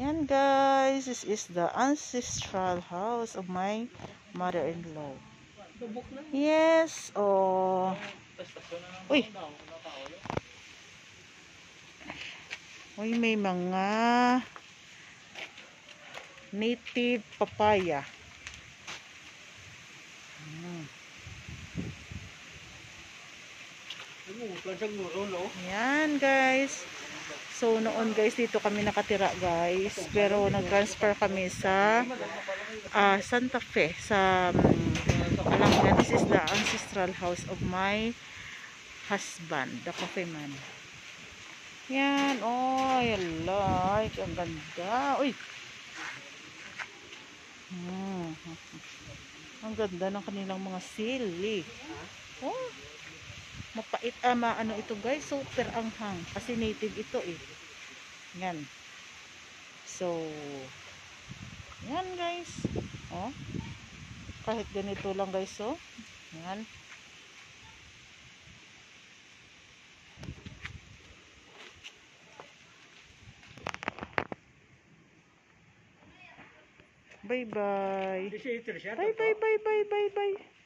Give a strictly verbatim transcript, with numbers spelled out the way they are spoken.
Yan guys, this is the ancestral house of my mother-in-law. Yes, oh. Uy. Uy, may mga native papaya. Hmm. Yan guys. So noon guys, dito kami nakatira guys. Pero nag-transfer kami sa uh, Santa Fe. Sa, um, alam nga, this is the ancestral house of my husband, the coffee man. Yan, oh, yalay, ang ganda. Uy! Hmm. Ang ganda ng kanilang mga sili. Oh! Mapait, ama, ano ito guys, super anghang. Kasi native ito eh. Yan. So, yan guys. Oh. Kahit ganito lang guys, oh. Yan. Bye bye. Bye bye bye bye bye bye.